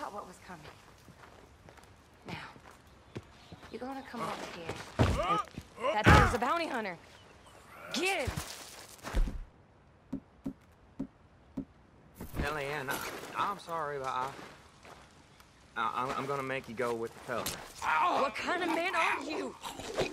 thought what was coming. Now, you're gonna come over here. And that there's a bounty hunter. Get him! Eliane, I'm sorry, but I'm gonna make you go with the fellas. What kind of man are you?